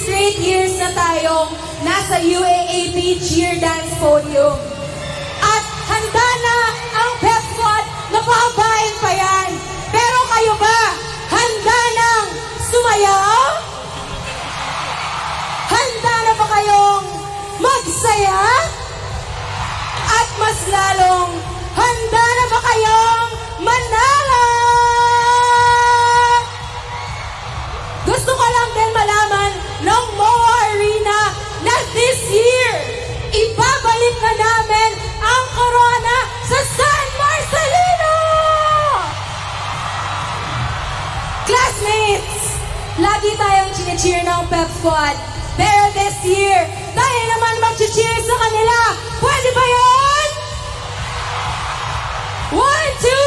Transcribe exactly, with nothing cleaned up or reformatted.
straight years na tayong nasa U A A P Cheer Dance Podium. At handa na ang Pep Squad na pahabain pa yan. Pero kayo ba, handa nang sumayaw? Handa na ba kayong magsaya? At mas lalong, handa na ba kayong manalo? Gusto ko lang din malaman ng M O A Arena na this year, ibabalik na namin ang corona sa San Marcelino! Classmates, lagi tayong chine-cheer ng Pep Squad. Pero this year, tayo naman mag-cheer sa kanila. Pwede ba yun? One, two,